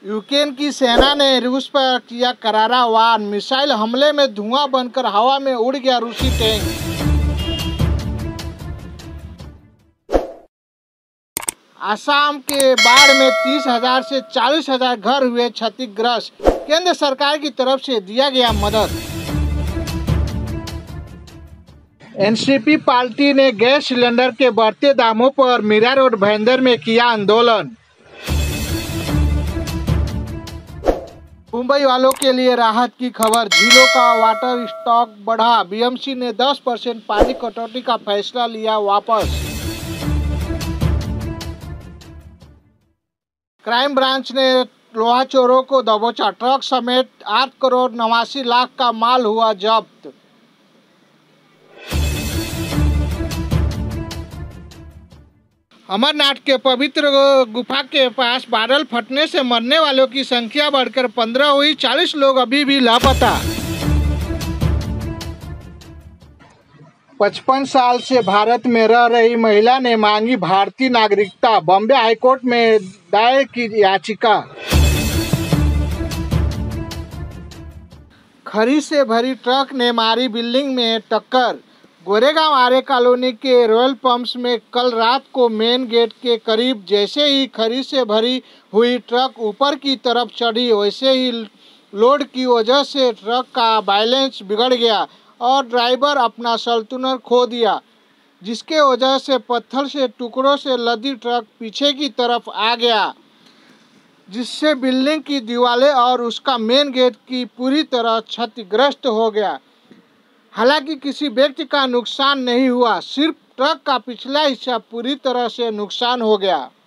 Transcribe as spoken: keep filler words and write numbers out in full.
Ukraine की सेना ने रूस पर किया करारा वार। मिसाइल हमले में धुआं बनकर हवा में उड़ गया रूसी टैंक। असम के बाढ़ में तीस हजार से चालीस हजार घर हुए क्षतिग्रस्त। केंद्र सरकार की तरफ से दिया गया मदद। एनसीपी पार्टी ने गैस सिलेंडर के बढ़ते दामों पर मीरा रोड भाईंदर में किया आंदोलन। मुंबई वालों के लिए राहत की खबर, झीलों का वाटर स्टॉक बढ़ा। बीएमसी ने दस परसेंट पानी कटौती का फैसला लिया वापस। क्राइम ब्रांच ने लोहा चोरों को दबोचा। ट्रक समेत आठ करोड़ नवासी लाख का माल हुआ जब्त। अमरनाथ के पवित्र गुफा के पास बादल फटने से मरने वालों की संख्या बढ़कर पंद्रह हुई। चालीस लोग अभी भी लापता। पचपन साल से भारत में रह रही महिला ने मांगी भारतीय नागरिकता। बॉम्बे हाईकोर्ट में दायर की याचिका। खरी से भरी ट्रक ने मारी बिल्डिंग में टक्कर। गोरेगांव आर्य कॉलोनी के रॉयल पंप्स में कल रात को मेन गेट के करीब जैसे ही खरी से भरी हुई ट्रक ऊपर की तरफ चढ़ी, वैसे ही लोड की वजह से ट्रक का बैलेंस बिगड़ गया और ड्राइवर अपना संतुलन खो दिया, जिसके वजह से पत्थर से टुकड़ों से लदी ट्रक पीछे की तरफ आ गया, जिससे बिल्डिंग की दीवारें और उसका मेन गेट की पूरी तरह क्षतिग्रस्त हो गया। हालांकि किसी व्यक्ति का नुकसान नहीं हुआ, सिर्फ ट्रक का पिछला हिस्सा पूरी तरह से नुकसान हो गया।